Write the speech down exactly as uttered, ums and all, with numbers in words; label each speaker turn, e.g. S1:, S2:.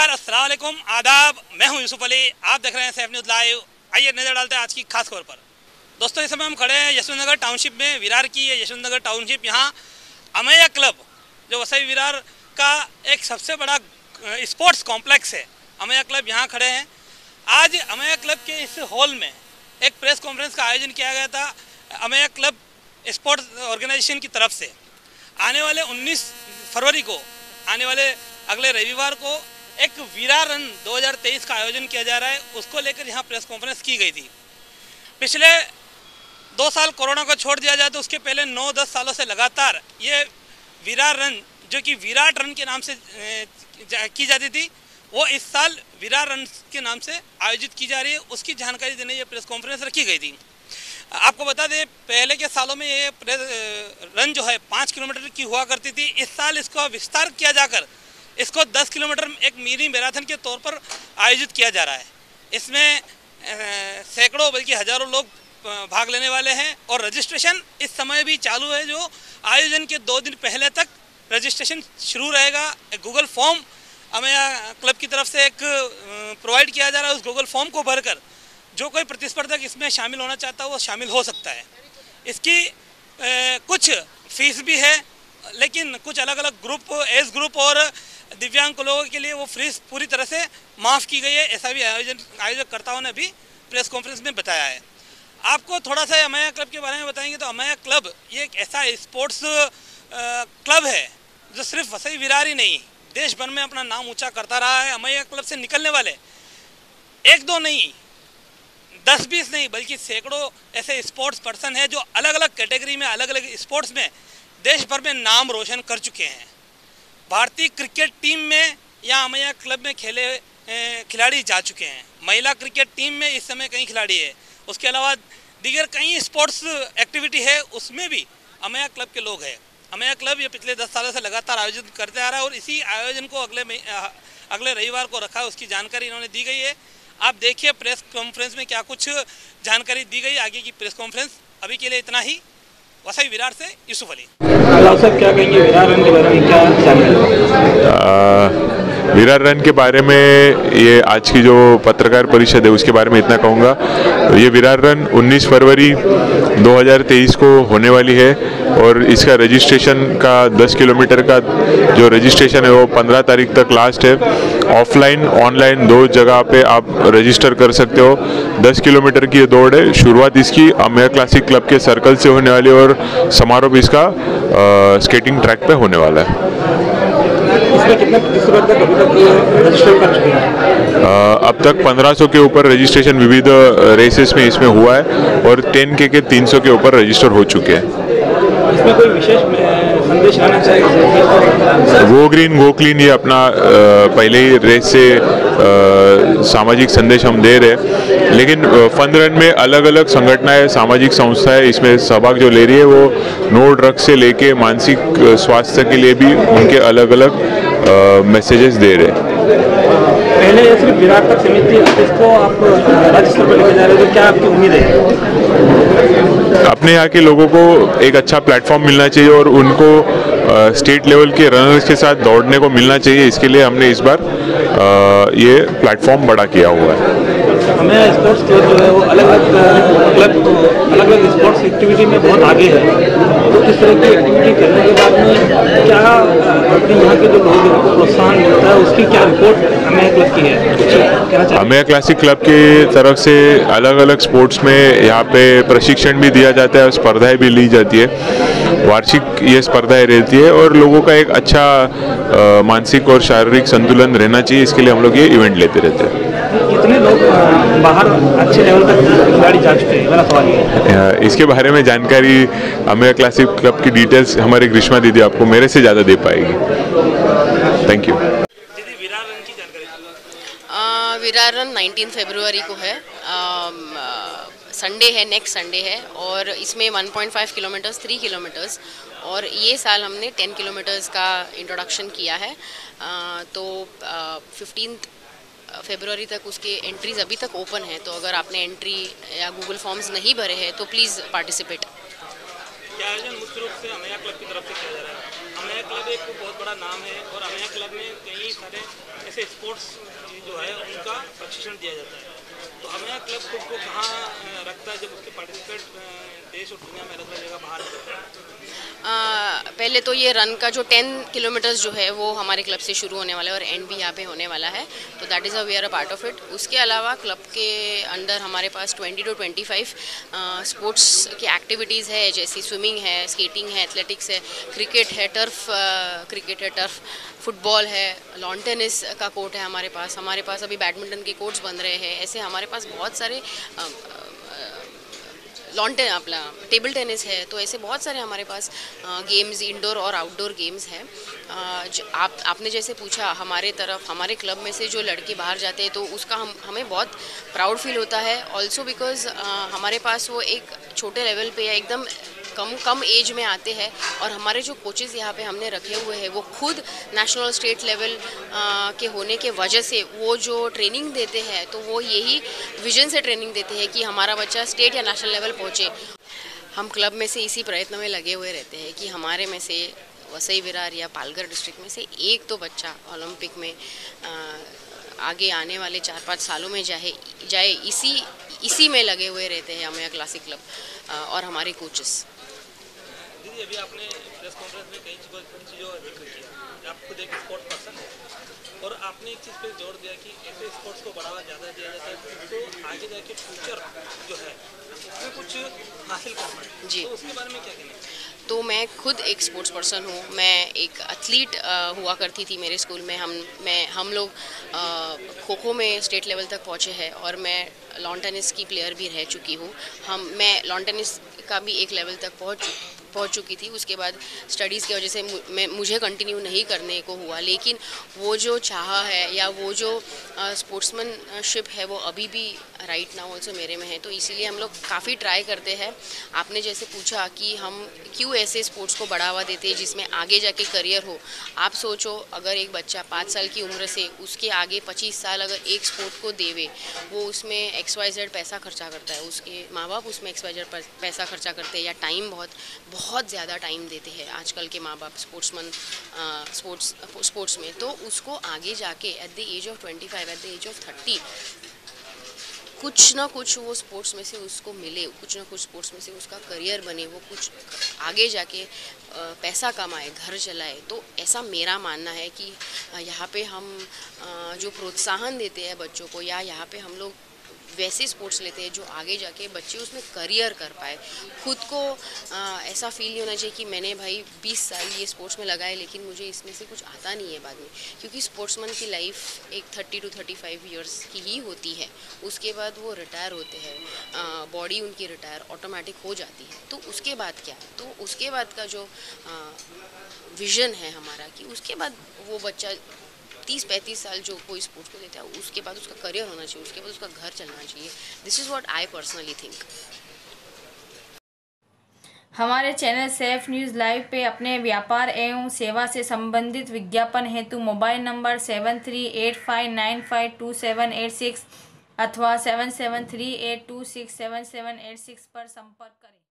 S1: नमस्कार, अस्सलाम वालेकुम, आदाब। मैं हूं यूसुफ अली, आप देख रहे हैं सैफ न्यूज़ लाइव। आइए नज़र डालते हैं आज की खास खबर पर। दोस्तों, इस समय हम खड़े हैं यशवंतनगर टाउनशिप में। विरार की है यशवंतनगर टाउनशिप। यहाँ अमेया क्लब, जो वसई विरार का एक सबसे बड़ा स्पोर्ट्स कॉम्प्लेक्स है, अमेया क्लब, यहाँ खड़े हैं। आज अमेया क्लब के इस हॉल में एक प्रेस कॉन्फ्रेंस का आयोजन किया गया था अमेया क्लब स्पोर्ट्स ऑर्गेनाइजेशन की तरफ से। आने वाले उन्नीस फरवरी को, आने वाले अगले रविवार को एक विरार रन दो हज़ार तेईस का आयोजन किया जा रहा है। उसको लेकर यहाँ प्रेस कॉन्फ्रेंस की गई थी। पिछले दो साल कोरोना को छोड़ दिया जाए तो उसके पहले नौ दस सालों से लगातार ये विरार रन, जो कि विराट रन के नाम से की जाती थी, वो इस साल विरार रन के नाम से आयोजित की जा रही है। उसकी जानकारी देने ये प्रेस कॉन्फ्रेंस रखी गई थी। आपको बता दें, पहले के सालों में ये रन जो है पाँच किलोमीटर की हुआ करती थी। इस साल इसका विस्तार किया जाकर इसको दस किलोमीटर एक मिनी मैराथन के तौर पर आयोजित किया जा रहा है। इसमें सैकड़ों बल्कि हज़ारों लोग भाग लेने वाले हैं और रजिस्ट्रेशन इस समय भी चालू है। जो आयोजन के दो दिन पहले तक रजिस्ट्रेशन शुरू रहेगा। एक गूगल फॉर्म अमेया क्लब की तरफ से एक प्रोवाइड किया जा रहा है। उस गूगल फॉर्म को भरकर जो कोई प्रतिस्पर्धक इसमें शामिल होना चाहता है वो शामिल हो सकता है। इसकी ए, कुछ फीस भी है, लेकिन कुछ अलग अलग ग्रुप, एज ग्रुप और दिव्यांग लोगों के लिए वो फीस पूरी तरह से माफ़ की गई है। ऐसा भी आयोजन आयोजकर्ताओं ने भी प्रेस कॉन्फ्रेंस में बताया है। आपको थोड़ा सा अमेया क्लब के बारे में बताएंगे तो अमेया क्लब ये एक ऐसा स्पोर्ट्स क्लब है जो सिर्फ वसई विरार ही नहीं, देश भर में अपना नाम ऊंचा करता रहा है। अमेया क्लब से निकलने वाले एक दो नहीं, दस बीस नहीं, बल्कि सैकड़ों ऐसे स्पोर्ट्स पर्सन हैं जो अलग अलग कैटेगरी में, अलग अलग स्पोर्ट्स में देश भर में नाम रोशन कर चुके हैं। भारतीय क्रिकेट टीम में या अमेया क्लब में खेले खिलाड़ी जा चुके हैं। महिला क्रिकेट टीम में इस समय कई खिलाड़ी है। उसके अलावा दीगर कई स्पोर्ट्स एक्टिविटी है, उसमें भी अमेया क्लब के लोग हैं। अमेया क्लब ये पिछले दस सालों से लगातार आयोजित करते आ रहा है और इसी आयोजन को अगले अगले रविवार को रखा है। उसकी जानकारी इन्होंने दी गई है। आप देखिए प्रेस कॉन्फ्रेंस में क्या कुछ जानकारी दी गई। आगे की प्रेस कॉन्फ्रेंस अभी के लिए इतना ही। वसई विरार से यूसुफ अली।
S2: साहब, क्या कहेंगे विरार रन के बारे में, क्या जानकारी?
S3: विरार रन के बारे में ये आज की जो पत्रकार परिषद है उसके बारे में इतना कहूँगा। ये विरार रन उन्नीस फरवरी दो हज़ार तेईस को होने वाली है और इसका रजिस्ट्रेशन का दस किलोमीटर का जो रजिस्ट्रेशन है वो पंद्रह तारीख तक लास्ट है। ऑफलाइन ऑनलाइन दो जगह पे आप रजिस्टर कर सकते हो। दस किलोमीटर की ये दौड़ है। शुरुआत इसकी अमेया क्लासिक क्लब के सर्कल से होने वाली और समारोह भी इसका आ, स्केटिंग ट्रैक पे होने वाला है।
S2: इसमें कितने प्रतिस्पर्धक अभी तक रजिस्टर कर चुके हैं?
S3: अब तक पंद्रह सौ के ऊपर रजिस्ट्रेशन विविध रेसेस में इसमें हुआ है और टेन के के तीन सौ के ऊपर रजिस्टर हो चुके हैं।
S2: इसमें कोई विशेष संदेश आना चाहिए?
S3: गो ग्रीन गो क्लीन, ये अपना पहले ही रेस से सामाजिक संदेश हम दे रहे हैं। लेकिन फन रन में अलग अलग संगठनाएं, सामाजिक संस्थाएं इसमें सहभाग जो ले रही है वो नो ड्रग्स से लेके मानसिक स्वास्थ्य के लिए भी उनके अलग अलग मैसेजेस दे रहे हैं।
S2: पहले ये सिर्फ विराट तक सीमित थी, इसको आप राज्य स्तर पर लेके जा रहे हो, तो क्या आपकी उम्मीद है?
S3: अपने यहाँ के लोगों को एक अच्छा प्लेटफॉर्म मिलना चाहिए और उनको स्टेट लेवल के रनर्स के साथ दौड़ने को मिलना चाहिए। इसके लिए हमने इस बार आ, ये प्लेटफॉर्म बड़ा किया हुआ है।
S2: हमें स्पोर्ट्स क्लब जो है वो अलग अलग क्लब अलग अलग स्पोर्ट्स एक्टिविटी में बहुत आगे है। तो इस तरह की एक्टिविटी करने के बाद में क्या अपने यहाँ के जो लोग हैं उनको प्रोत्साहन मिलता है, उसकी क्या रिपोर्ट अमेया क्लब की है?
S3: अमेया क्लासिक क्लब के तरफ से अलग अलग स्पोर्ट्स में यहाँ पे प्रशिक्षण भी दिया जाता है और स्पर्धाएं भी ली जाती है। वार्षिक ये स्पर्धाएं रहती है और लोगों का एक अच्छा आ, मानसिक और शारीरिक संतुलन रहना चाहिए। इसके लिए हम लोग ये इवेंट लेते रहते हैं।
S2: कितने लोग बाहर अच्छे लेवल तक खिलाड़ी जा चुके हैं, मेरा सवाल है।
S3: इसके बारे में जानकारी अमेया क्लासिक क्लब की डिटेल्स हमारे ग्रीष्मा दीदी आपको मेरे से ज़्यादा दे पाएगी। Thank you.
S1: दीदी, विरार रन की जानकारी।
S4: विरार रन उन्नीस फरवरी को है, संडे है, नेक्स्ट संडे है और इसमें एक पॉइंट पाँच किलोमीटर्स, तीन किलोमीटर्स और ये साल हमने दस किलोमीटर्स का इंट्रोडक्शन किया है। आ, तो फिफ्टींथ फरवरी तक उसके एंट्रीज अभी तक ओपन है। तो अगर आपने एंट्री या गूगल फॉर्म्स नहीं भरे हैं तो प्लीज़ पार्टिसिपेट।
S1: ये आयोजन मुख्य रूप से अमेया क्लब की तरफ से किया जा रहा है। अमेया क्लब एक बहुत बड़ा नाम है और अमेया क्लब में कई सारे ऐसे स्पोर्ट्स जो है उनका प्रशिक्षण दिया जाता है। तो अमेया क्लब खुद को कहाँ रखता है जब उसके पार्टिसिपेट देश और दुनिया में अलग अलग जगह बाहर निकलते हैं?
S4: आ, पहले तो ये रन का जो टेन किलोमीटर्स जो है वो हमारे क्लब से शुरू होने वाला है और एंड भी यहाँ पे होने वाला है, तो that is a we are a part of it. उसके अलावा क्लब के अंडर हमारे पास twenty two twenty five sports की एक्टिविटीज़ है, जैसे स्विमिंग है, स्केटिंग है, एथलेटिक्स है, क्रिकेट है, टर्फ क्रिकेट है, टर्फ फुटबॉल है, लॉन टेनिस का कोर्ट है हमारे पास हमारे पास अभी बैडमिंटन के कोर्ट्स बन रहे हैं। ऐसे हमारे पास बहुत सारे लॉन टेन अपना टेबल टेनिस है, तो ऐसे बहुत सारे हमारे पास गेम्स इंडोर और आउटडोर गेम्स हैं। आप आपने जैसे पूछा हमारे तरफ हमारे क्लब में से जो लड़के बाहर जाते हैं तो उसका हम हमें बहुत प्राउड फील होता है। ऑल्सो बिकॉज हमारे पास वो एक छोटे लेवल पे या एकदम कम कम एज में आते हैं और हमारे जो कोचेज़ यहाँ पे हमने रखे हुए हैं वो खुद नेशनल स्टेट लेवल के होने के वजह से वो जो ट्रेनिंग देते हैं तो वो यही विजन से ट्रेनिंग देते हैं कि हमारा बच्चा स्टेट या नेशनल लेवल पहुँचे। हम क्लब में से इसी प्रयत्न में लगे हुए रहते हैं कि हमारे में से वसई विरार या पालघर डिस्ट्रिक्ट में से एक तो बच्चा ओलंपिक में आ, आगे आने वाले चार पाँच सालों में जाए जाए इसी इसी में लगे हुए रहते हैं अमेया क्लासिक क्लब और हमारे कोचेस।
S1: दीदी अभी आपने प्रेस कॉन्फ्रेंस में कई चीज़ों चीज़ों का जिक्र किया, आप खुद एक स्पोर्ट पर्सन है और आपने एक चीज़ पे जोर दिया कि ऐसे स्पोर्ट्स को बढ़ावा ज़्यादा दिया जाता है तो आगे जाके फ्यूचर जो है उसमें कुछ हासिल करना है जी, तो उसके बारे में क्या कहना है?
S4: तो मैं खुद एक स्पोर्ट्स पर्सन हूँ, मैं एक एथलीट हुआ करती थी मेरे स्कूल में। हम मैं हम लोग खो खो में स्टेट लेवल तक पहुँचे हैं और मैं लॉन टेनिस की प्लेयर भी रह चुकी हूँ। हम मैं लॉन टेनिस का भी एक लेवल तक पहुँच पहुँच चुकी थी। उसके बाद स्टडीज़ की वजह से मैं मुझे कंटिन्यू नहीं करने को हुआ, लेकिन वो जो चाह है या वो जो स्पोर्ट्समैनशिप है वो अभी भी राइट नाउ ऑल्सो मेरे में है। तो इसीलिए हम लोग काफ़ी ट्राई करते हैं। आपने जैसे पूछा कि हम क्यों ऐसे स्पोर्ट्स को बढ़ावा देते हैं जिसमें आगे जाके करियर हो। आप सोचो अगर एक बच्चा पाँच साल की उम्र से उसके आगे पच्चीस साल अगर एक स्पोर्ट को देवे, वो उसमें एक्स वाई जेड पैसा खर्चा करता है, उसके माँ बाप उसमें एक्स वाई जेड पैसा खर्चा करते हैं या टाइम बहुत बहुत ज़्यादा टाइम देते हैं आजकल के माँ बाप स्पोर्ट्समैन स्पोर्ट्स स्पोर्ट्स में, तो उसको आगे जाके at the age of twenty five at the age of thirty कुछ ना कुछ वो स्पोर्ट्स में से उसको मिले, कुछ ना कुछ स्पोर्ट्स में से उसका करियर बने, वो कुछ आगे जाके पैसा कमाए, घर चलाए। तो ऐसा मेरा मानना है कि यहाँ पे हम जो प्रोत्साहन देते हैं बच्चों को या यहाँ पे हम लोग वैसे स्पोर्ट्स लेते हैं जो आगे जाके बच्चे उसमें करियर कर पाए। खुद को आ, ऐसा फील नहीं होना चाहिए कि मैंने भाई बीस साल ये स्पोर्ट्स में लगाए लेकिन मुझे इसमें से कुछ आता नहीं है बाद में, क्योंकि स्पोर्ट्समैन की लाइफ एक thirty two thirty five years की ही होती है। उसके बाद वो रिटायर होते हैं, बॉडी उनकी रिटायर ऑटोमेटिक हो जाती है। तो उसके बाद क्या, तो उसके बाद का जो विज़न है हमारा कि उसके बाद वो बच्चा तीस पैंतीस साल जो कोई स्पोर्ट्स को देता है उसके बाद उसका करियर होना चाहिए, उसके बाद उसका घर चलना चाहिए। This is what I personally think.
S5: हमारे चैनल सेफ न्यूज़ लाइव पे अपने व्यापार एवं सेवा से संबंधित विज्ञापन हेतु mobile number seven three eight five nine five two seven eight six अथवा seven seven three eight two six seven seven eight six पर संपर्क करें।